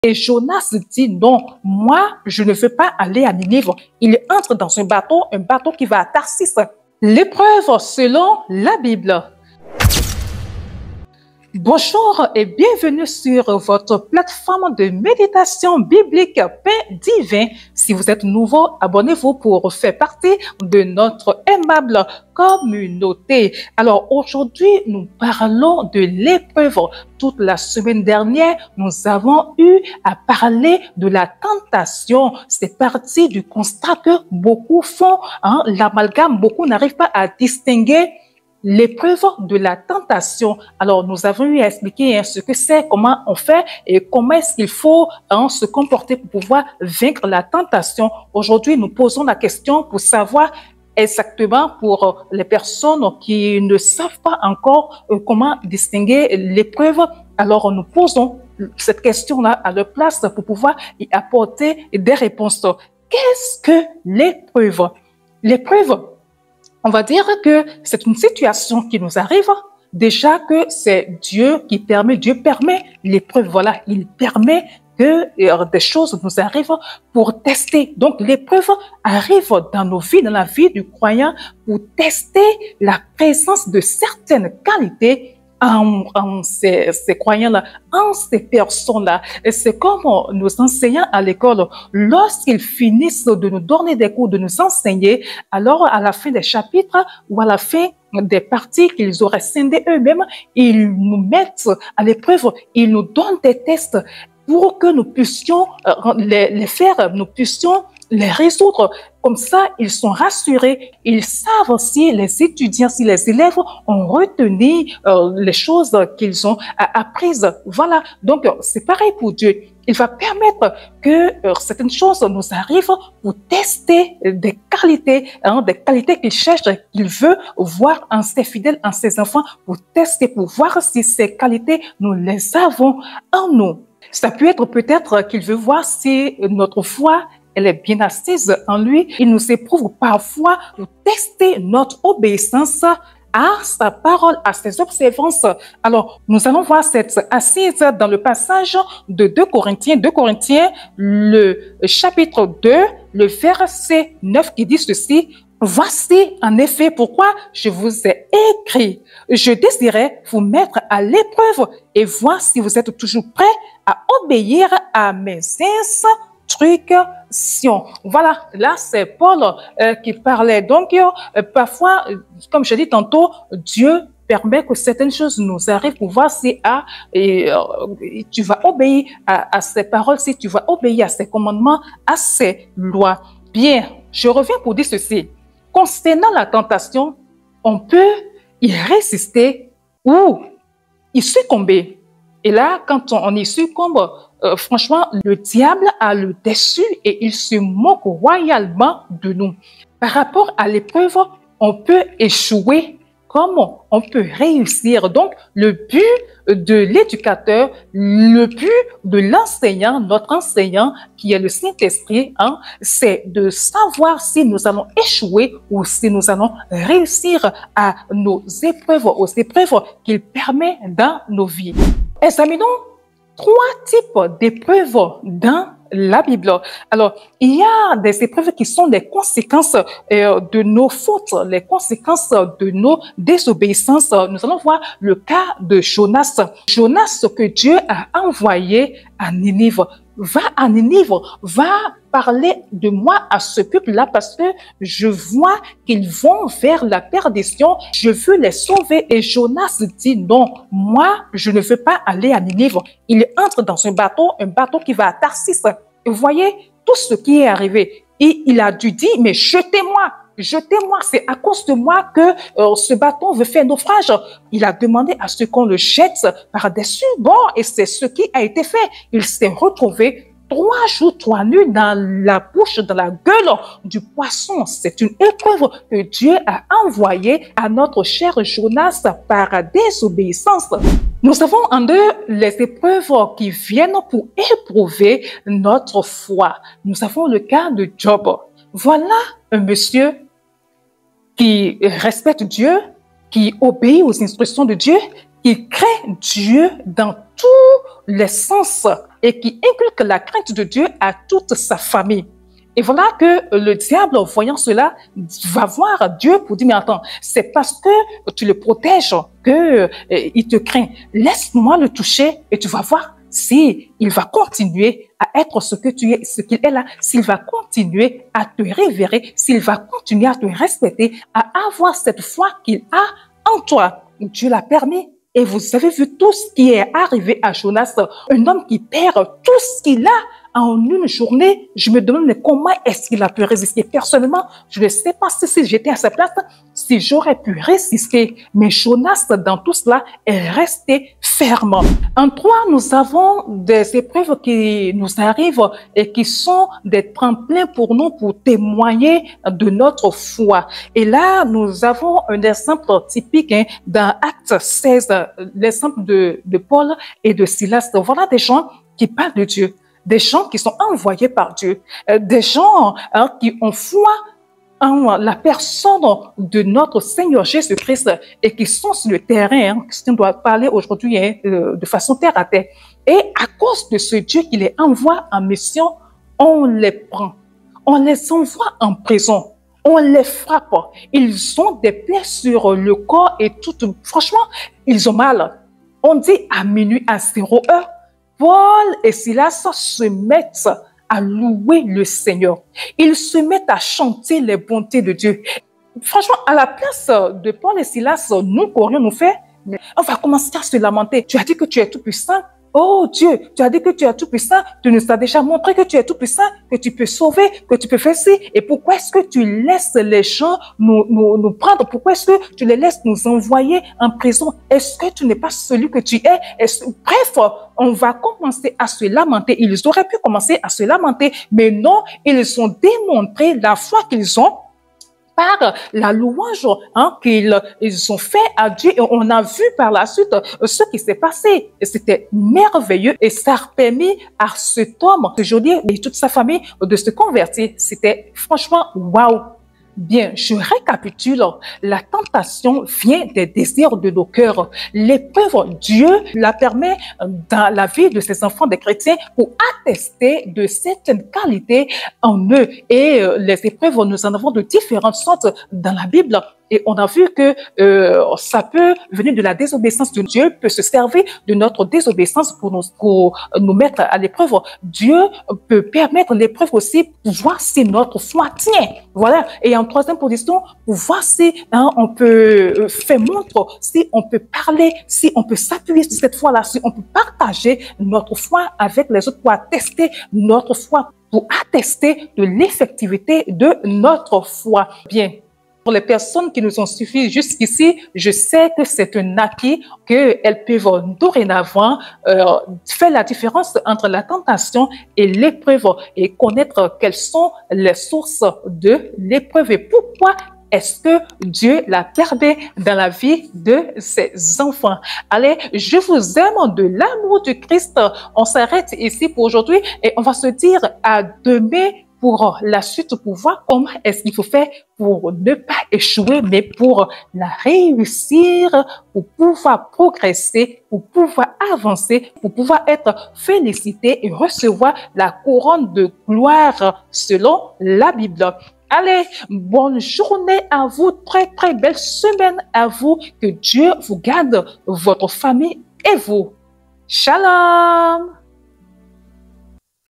Et Jonas dit non, moi, je ne veux pas aller à Ninive. Il entre dans un bateau qui va à Tarsis. L'épreuve selon la Bible. Bonjour et bienvenue sur votre plateforme de méditation biblique Pain Divin. Si vous êtes nouveau, abonnez-vous pour faire partie de notre aimable communauté. Alors aujourd'hui, nous parlons de l'épreuve. Toute la semaine dernière, nous avons eu à parler de la tentation. C'est parti du constat que beaucoup font l'amalgame. Beaucoup n'arrivent pas à distinguer l'épreuve de la tentation. Alors, nous avons eu à expliquer ce que c'est, comment on fait et comment est-ce qu'il faut se comporter pour pouvoir vaincre la tentation. Aujourd'hui, nous posons la question pour savoir exactement pour les personnes qui ne savent pas encore comment distinguer l'épreuve. Alors, nous posons cette question-là à leur place pour pouvoir y apporter des réponses. Qu'est-ce que l'épreuve? L'épreuve, on va dire que c'est une situation qui nous arrive. Déjà que c'est Dieu permet l'épreuve. Voilà, il permet que des choses nous arrivent pour tester. Donc, l'épreuve arrive dans nos vies, dans la vie du croyant, pour tester la présence de certaines qualités en ces croyants-là, en ces personnes-là. Et c'est comme nos enseignants à l'école, lorsqu'ils finissent de nous donner des cours, de nous enseigner, alors à la fin des chapitres ou à la fin des parties qu'ils auraient scindées eux-mêmes, ils nous mettent à l'épreuve, ils nous donnent des tests pour que nous puissions les faire, nous puissions les résoudre. Comme ça, ils sont rassurés. Ils savent si les étudiants, si les élèves ont retenu les choses qu'ils ont apprises. Voilà. Donc, c'est pareil pour Dieu. Il va permettre que certaines choses nous arrivent pour tester des qualités qu'il cherche, qu'il veut voir en ses fidèles, en ses enfants, pour tester, pour voir si ces qualités, nous les avons en nous. Ça peut être peut-être qu'il veut voir si notre foi elle est bien assise en lui. Il nous éprouve parfois pour tester notre obéissance à sa parole, à ses observances. Alors, nous allons voir cette assise dans le passage de 2 Corinthiens, le chapitre 2, le verset 9 qui dit ceci. Voici en effet pourquoi je vous ai écrit. Je désirais vous mettre à l'épreuve et voir si vous êtes toujours prêts à obéir à mes instructions. Voilà, là c'est Paul qui parlait. Donc parfois, comme je dis tantôt, Dieu permet que certaines choses nous arrivent pour voir si tu vas obéir à ses paroles, si tu vas obéir à ses commandements, à ses lois. Bien, je reviens pour dire ceci. Concernant la tentation, on peut y résister ou y succomber. Et là, quand on y succombe, franchement, le diable a le dessus et il se moque royalement de nous. Par rapport à l'épreuve, on peut échouer comme on peut réussir. Donc, le but de l'éducateur, le but de l'enseignant, notre enseignant, qui est le Saint-Esprit, c'est de savoir si nous allons échouer ou si nous allons réussir à nos épreuves, aux épreuves qu'il permet dans nos vies. Examinons 3 types d'épreuves dans la Bible. Alors, il y a des épreuves qui sont les conséquences de nos fautes, les conséquences de nos désobéissances. Nous allons voir le cas de Jonas. Jonas que Dieu a envoyé à Ninive. Va à Ninive, va parler de moi à ce peuple-là parce que je vois qu'ils vont vers la perdition. Je veux les sauver. Et Jonas dit non, moi, je ne veux pas aller à Ninive. Il entre dans un bateau qui va à Tarsis. Et vous voyez tout ce qui est arrivé. Et il a dû dire, mais jetez-moi. Jetez-moi, c'est à cause de moi que ce bateau veut faire naufrage. Il a demandé à ce qu'on le jette par-dessus bord et c'est ce qui a été fait. Il s'est retrouvé 3 jours, 3 nuits dans la bouche, dans la gueule du poisson. C'est une épreuve que Dieu a envoyée à notre cher Jonas par désobéissance. Nous avons en deux les épreuves qui viennent pour éprouver notre foi. Nous avons le cas de Job. Voilà un monsieur qui respecte Dieu, qui obéit aux instructions de Dieu, qui crée Dieu dans tous les sens et qui inculque la crainte de Dieu à toute sa famille. Et voilà que le diable, voyant cela, va voir Dieu pour dire, mais attends, c'est parce que tu le protèges que il te craint. Laisse-moi le toucher et tu vas voir si il va continuer à être ce que tu es, ce qu'il est là, s'il va continuer à te révérer, s'il va continuer à te respecter, à avoir cette foi qu'il a en toi. Dieu l'a permis. Et vous avez vu tout ce qui est arrivé à Jonas, un homme qui perd tout ce qu'il a en une journée. Je me demande mais comment est-ce qu'il a pu résister. Personnellement, je ne sais pas si j'étais à sa place, si j'aurais pu résister. Mais Jonas, dans tout cela, est resté ferme. En 3, nous avons des épreuves qui nous arrivent et qui sont des tremplins pour nous pour témoigner de notre foi. Et là, nous avons un exemple typique dans Actes 16, l'exemple de Paul et de Silas. Voilà des gens qui parlent de Dieu, des gens qui sont envoyés par Dieu, des gens qui ont foi en la personne de notre Seigneur Jésus-Christ et qui sont sur le terrain, si on doit parler aujourd'hui de façon terre à terre. Et à cause de ce Dieu qui les envoie en mission, on les prend, on les envoie en prison, on les frappe. Ils ont des plaies sur le corps et tout. Franchement, ils ont mal. On dit à minuit, à 0 heure, Paul et Silas se mettent à louer le Seigneur. Ils se mettent à chanter les bontés de Dieu. Franchement, à la place de Paul et Silas, nous pourrions nous faire, on va commencer à se lamenter. Tu as dit que tu es tout puissant. Oh Dieu, tu as dit que tu es tout puissant. Tu nous as déjà montré que tu es tout puissant, que tu peux sauver, que tu peux faire ci. Et pourquoi est-ce que tu laisses les gens nous prendre? Pourquoi est-ce que tu les laisses nous envoyer en prison? Est-ce que tu n'es pas celui que tu es? Bref, on va commencer à se lamenter. Ils auraient pu commencer à se lamenter, mais non, ils ont démontré la foi qu'ils ont par la louange qu'ils ont fait à Dieu. Et on a vu par la suite ce qui s'est passé. Et c'était merveilleux et ça a permis à cet homme, aujourd'hui, et toute sa famille de se convertir. C'était franchement waouh. Bien, je récapitule. La tentation vient des désirs de nos cœurs. L'épreuve, Dieu la permet dans la vie de ses enfants, des chrétiens, pour attester de certaines qualités en eux. Et les épreuves, nous en avons de différentes sortes dans la Bible. Et on a vu que ça peut venir de la désobéissance de Dieu, peut se servir de notre désobéissance pour nous mettre à l'épreuve. Dieu peut permettre l'épreuve aussi pour voir si notre foi tient. Voilà. Et en troisième position, pour voir si on peut faire montre, si on peut parler, si on peut s'appuyer sur cette foi-là, si on peut partager notre foi avec les autres pour attester notre foi, pour attester de l'effectivité de notre foi. Bien. Pour les personnes qui nous ont suffi jusqu'ici, je sais que c'est un acquis qu'elles peuvent dorénavant faire la différence entre la tentation et l'épreuve et connaître quelles sont les sources de l'épreuve et pourquoi est-ce que Dieu la permet dans la vie de ses enfants. Allez, je vous aime de l'amour du Christ. On s'arrête ici pour aujourd'hui et on va se dire à demain pour la suite, pour voir comment est-ce qu'il faut faire pour ne pas échouer, mais pour la réussir, pour pouvoir progresser, pour pouvoir avancer, pour pouvoir être félicité et recevoir la couronne de gloire selon la Bible. Allez, bonne journée à vous, très très belle semaine à vous, que Dieu vous garde, votre famille et vous. Shalom!